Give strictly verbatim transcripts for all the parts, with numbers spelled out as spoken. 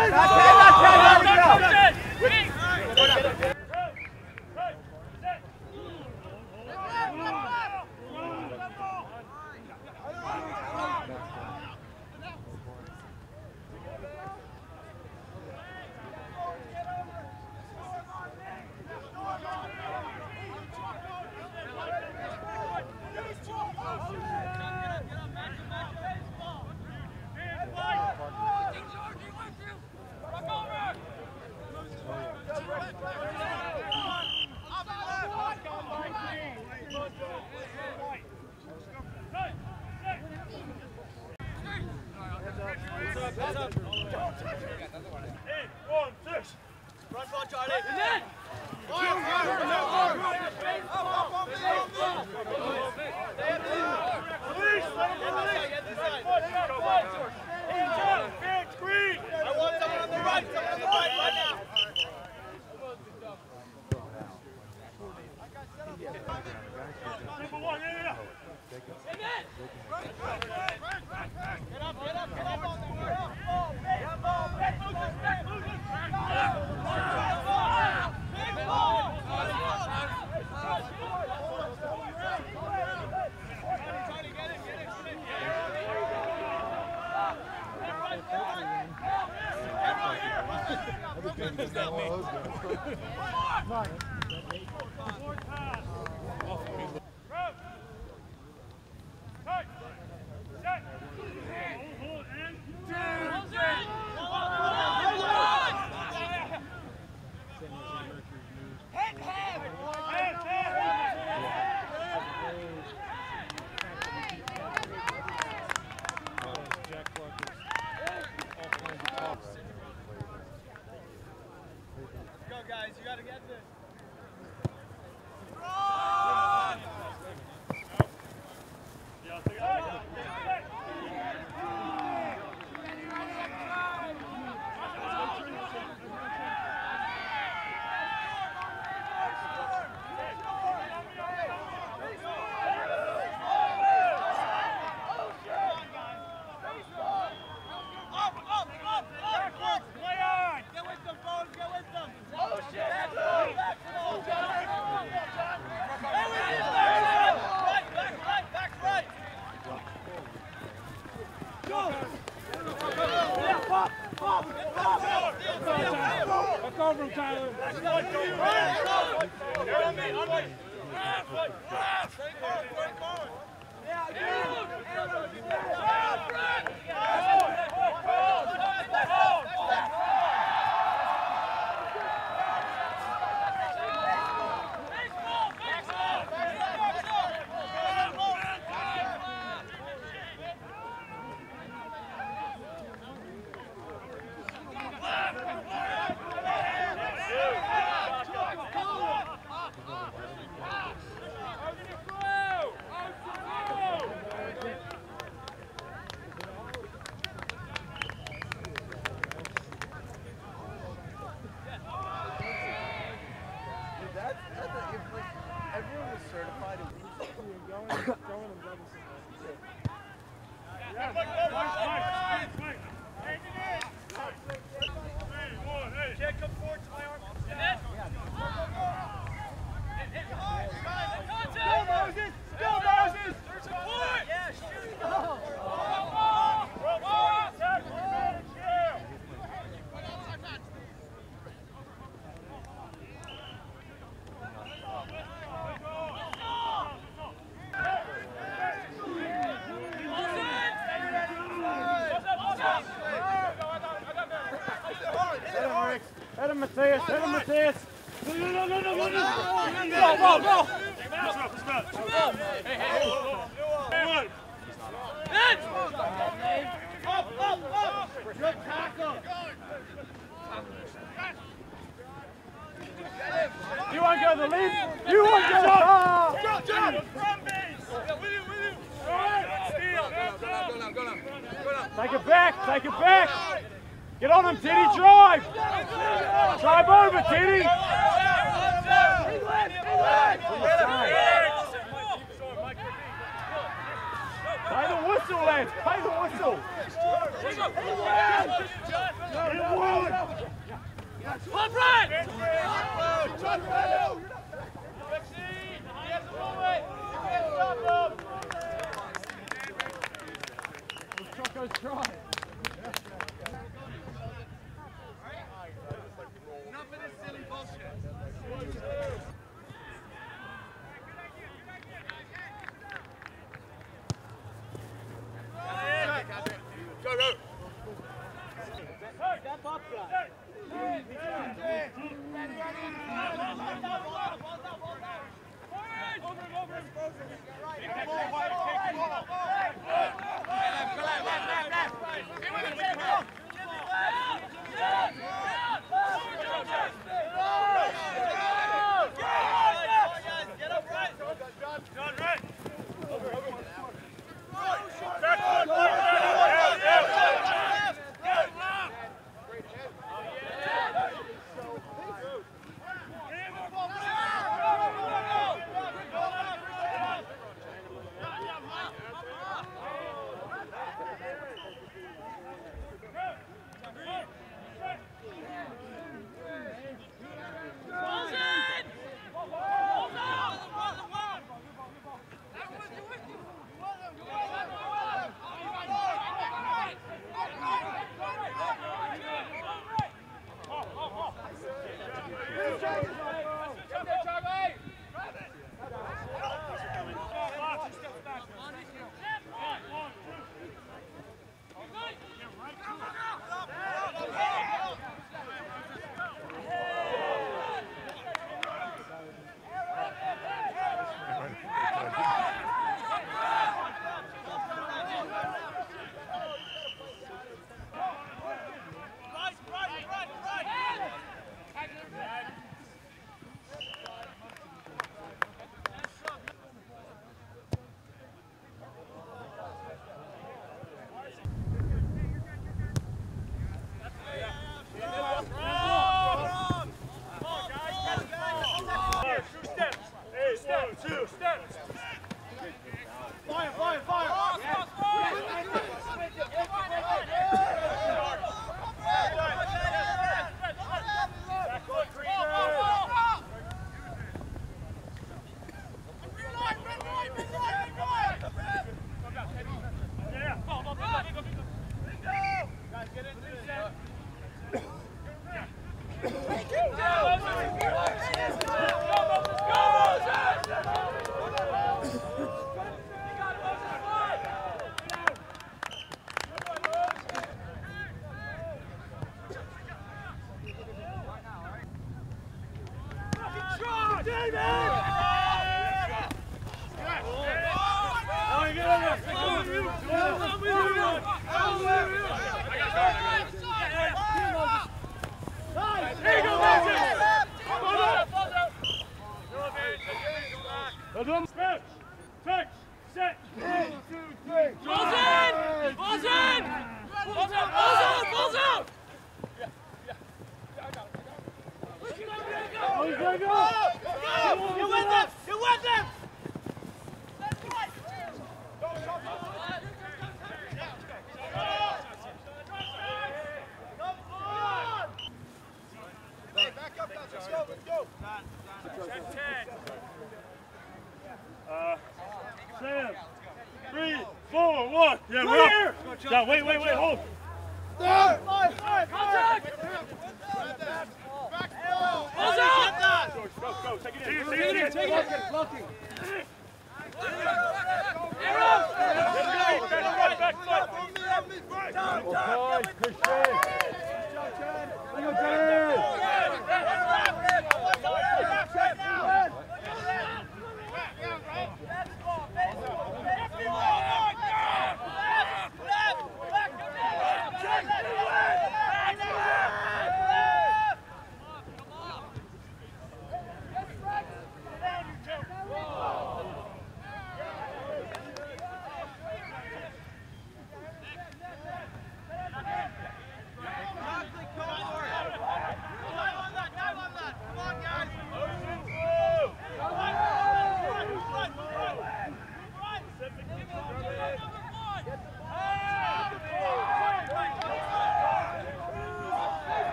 Matthias, hit him, Matthias! No, no, no, no, no, no, no! Go, go, go! Hey, hey, hey! Up, up, up! Good tackle! You want to go to the lead? You want to go to the top? John, John! From base! Yeah, with you, with you! All right! Steal! Go down, go down, go down! Take it back, take it back! Get on him, Titty, drive! Drive over, Titty! Play the whistle, lads! Play the whistle!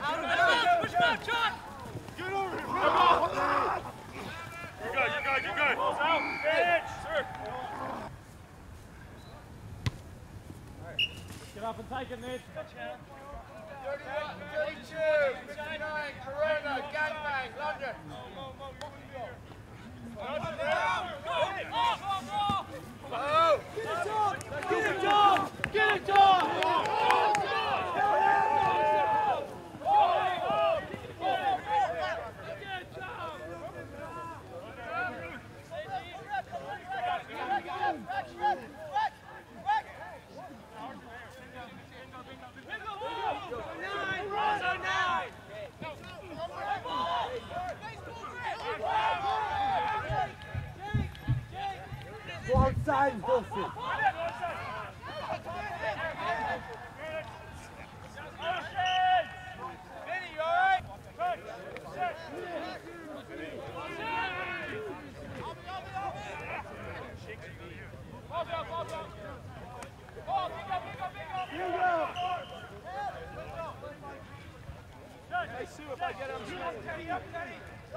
Push back, Chuck! Get over here! You're good, you're good, you're good. Out, pitch! Sir. Get up and take it, Ned. thirty-one, thirty-two, fifty-nine, Corona, gangbang, London. Oh! Get it, Tom! Get it, Tom! Get it, Tom! Go outside, Wilson. Vinny, you all right? Hey, Sue, if I get him. Teddy, up, Teddy.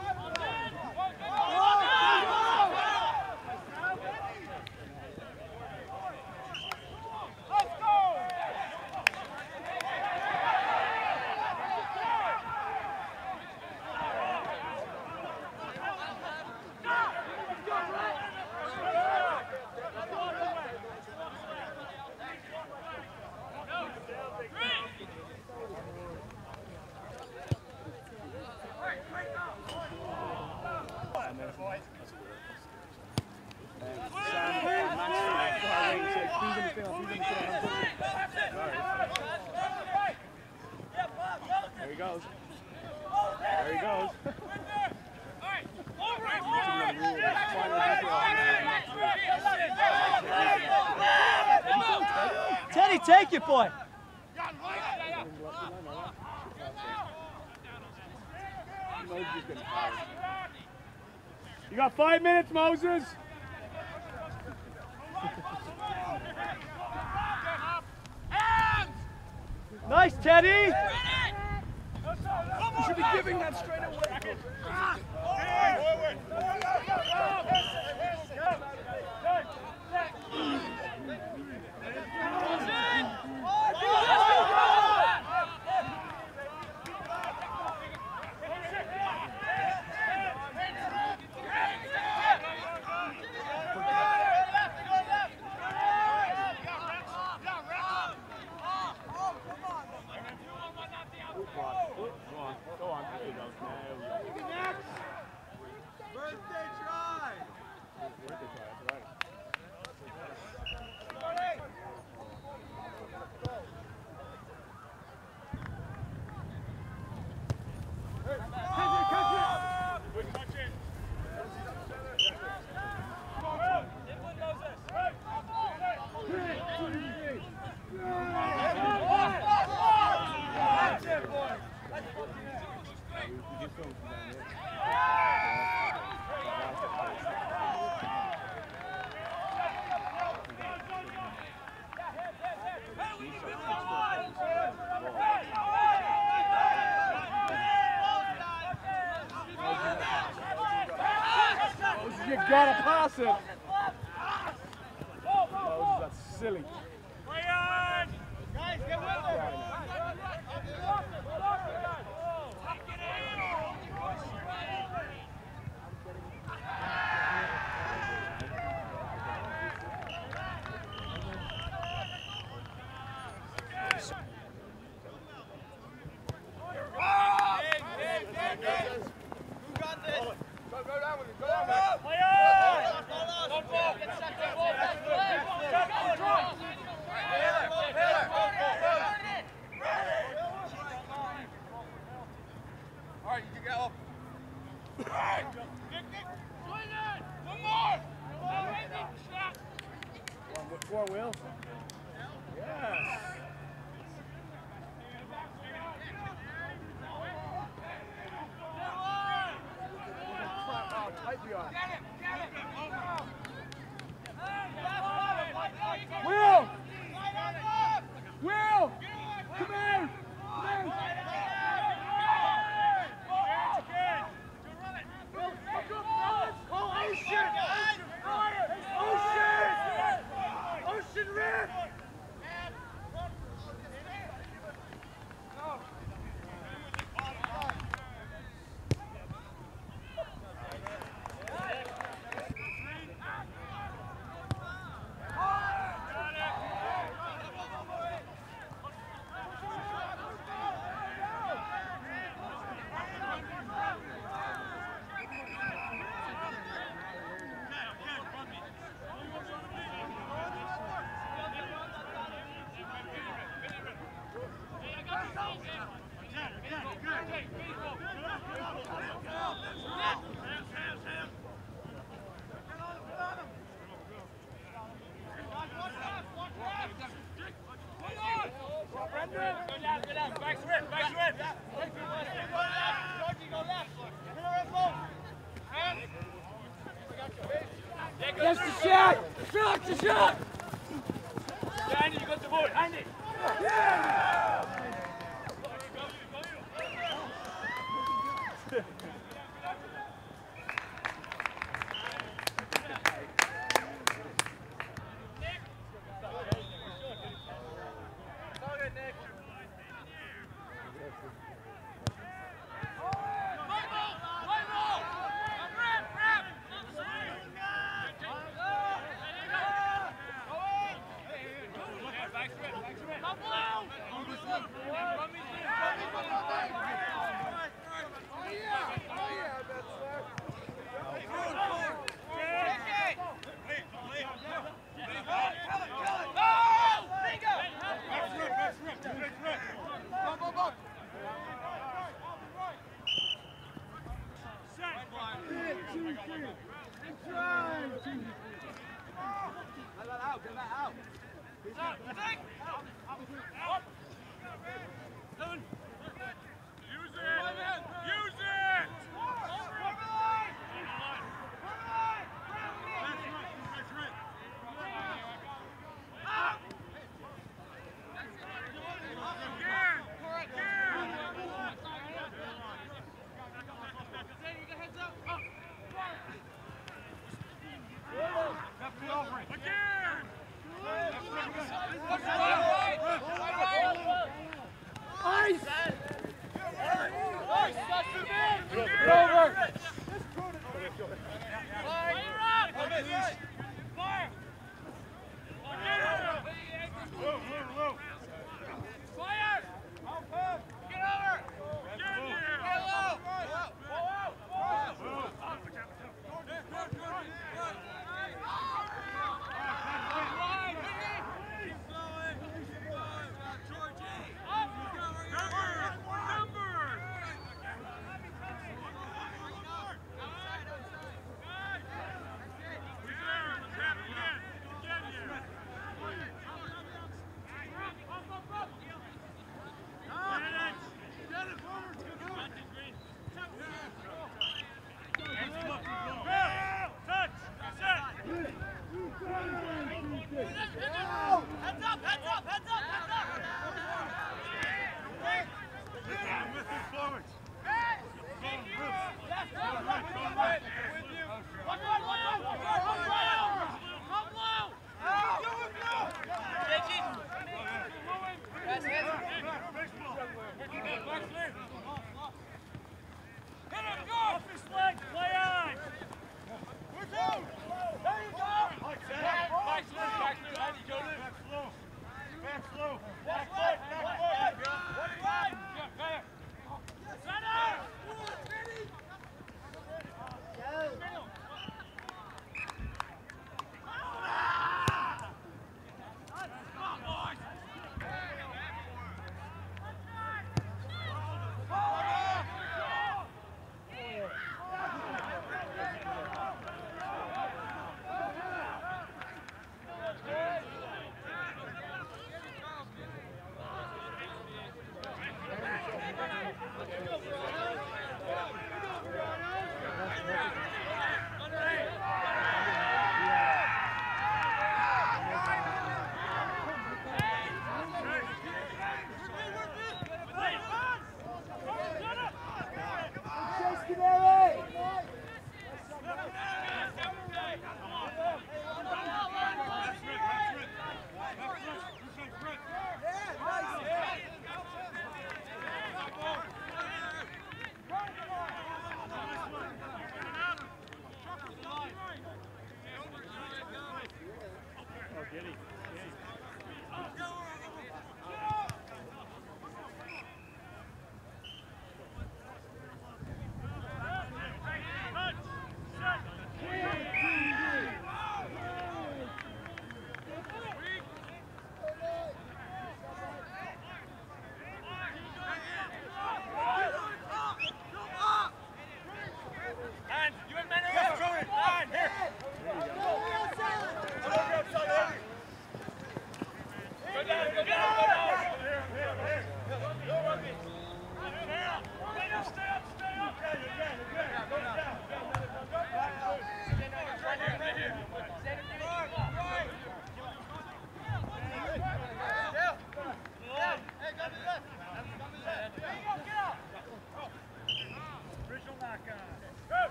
There he goes. There he goes. Teddy, take it, boy. You got five minutes, Moses. Nice, Teddy. You should be giving that straight away. You gotta pass it. Oh, that's silly. Guys, get with them! Four wheels. Yes. Oh, tight behind. Will! Will! Come here! Come here! Yes, the shot! Shot, the shot! Andy, you got the ball, Andy!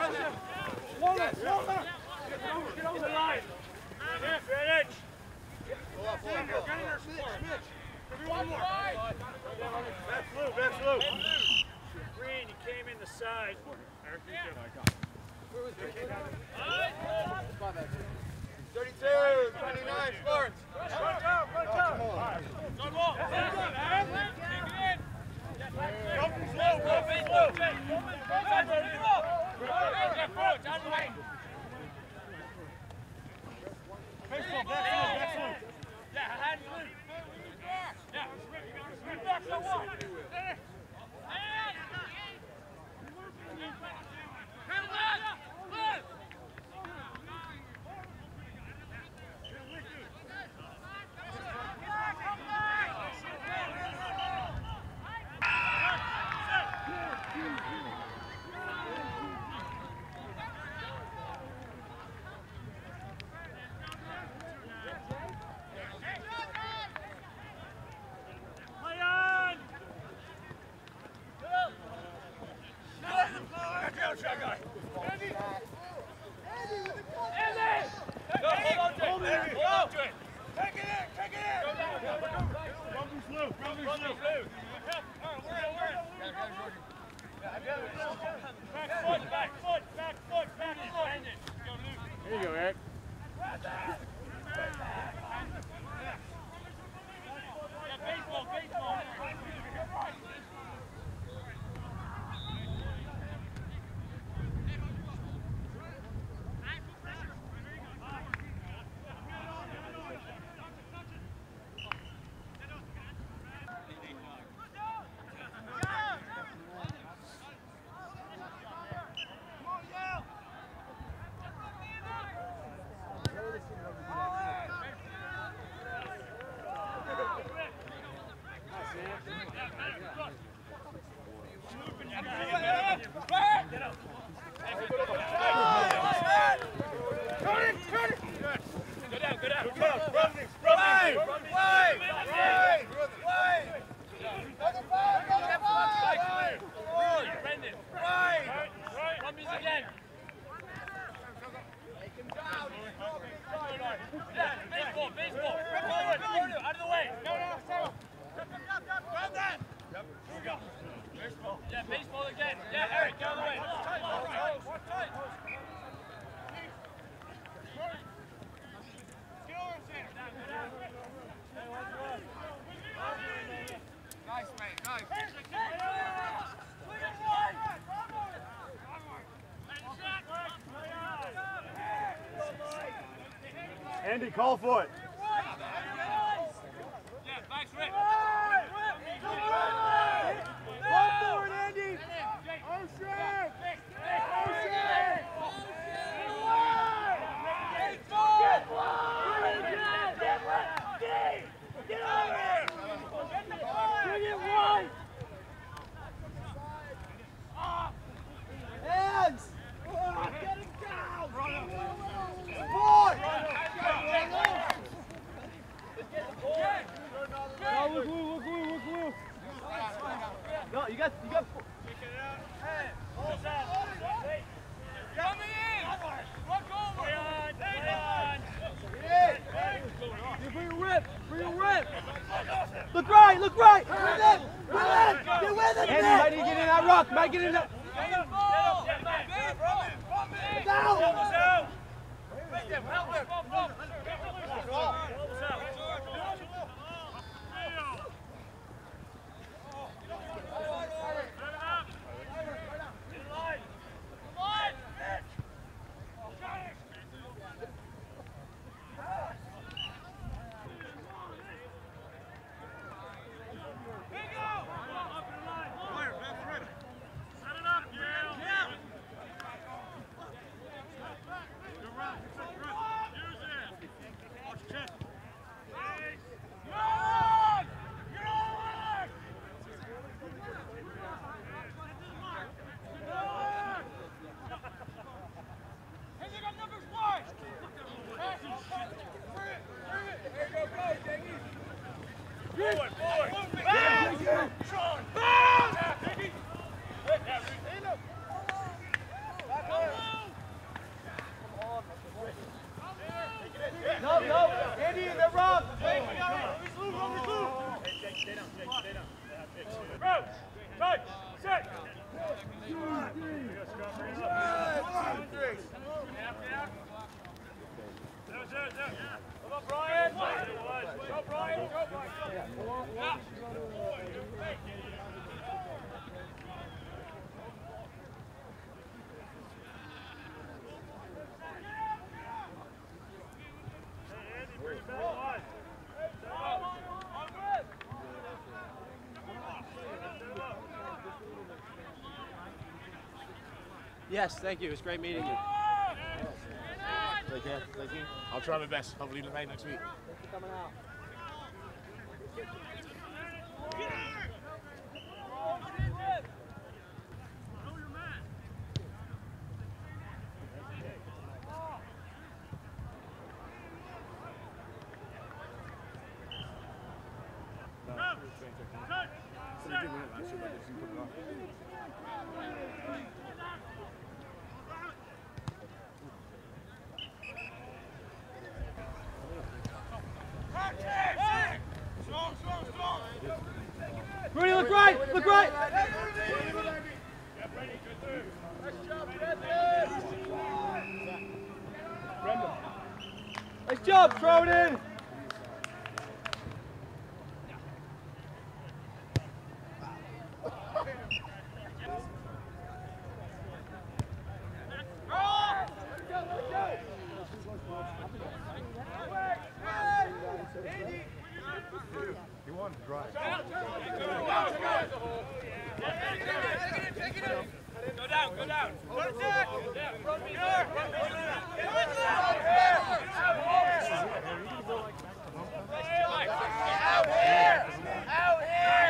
Longer, longer. Get over the line. Yes, right edge. Go up, go up, go up. Everyone more. Back Lou, back Lou. Green, he came in the side. thirty-two, twenty-nine, Florence. Run down, run down. Good ball. Go slow, go slow. Baseball, back slow, back slow. Yeah, hands loose. Yeah, swing back so well. There you go, Eric. Yeah, baseball, baseball. Yeah, baseball again. Yeah, Eric, get out of the way. Nice, mate, nice. Andy, call for it. Yeah, thanks, Rick. One forward, Andy. Ocean. Ocean. Get over it. Bring it wide. Hands. Get him down. Support. No, look, look, look, look, look. No, you got, you got. Hey, hold us out. Coming in. Look over. Stay on, stay on. Bring a whip, bring a whip. Look right, look right. With it, with it, get with it. Andy, might need to get in that rock, might get in that. Get up, get back. Down. Help us out. Help him, help him. Help us out. Yes, thank you. It was great meeting you. Take care. Thank you. I'll try my best. Hopefully tonight next week. Thanks for coming out. Rudy, look right! Look right! Nice job, throw it in! He wanted to drive. Go down, go down. Run it back. Run me here. Run me here. Out here. Out here. Out here.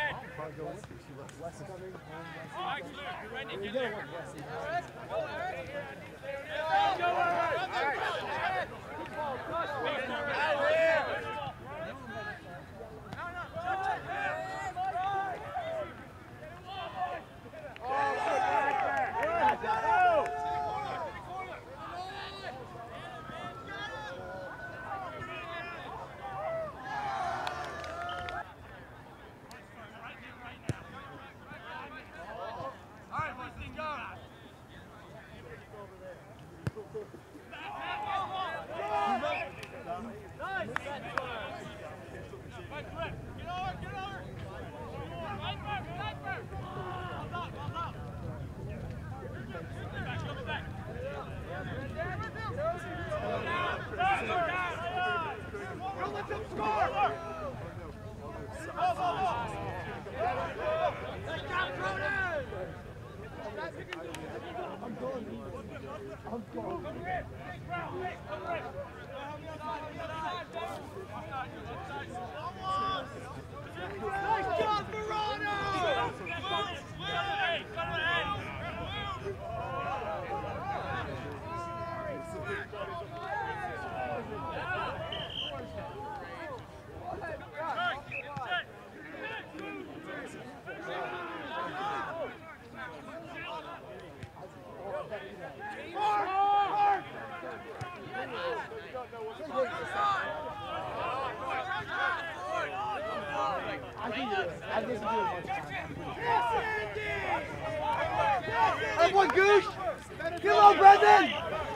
Up one, Goosh! Get on, Brendan!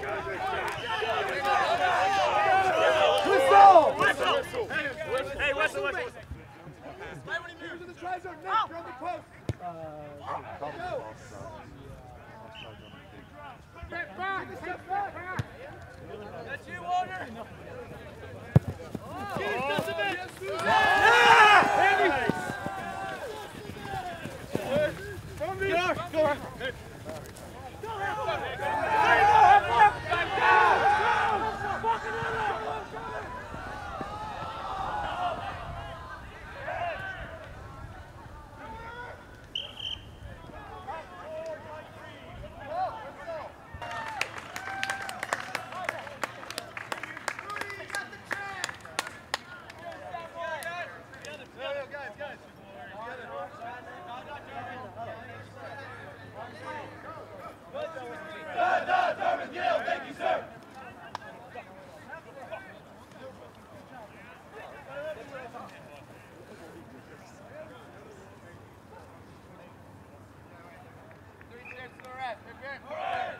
Whistle! Whistle! Hey, whistle, whistle. To the try zone, Nick, you're on the post! Step back! Step back! That's you, Warner. Three steps to the right. Good, good.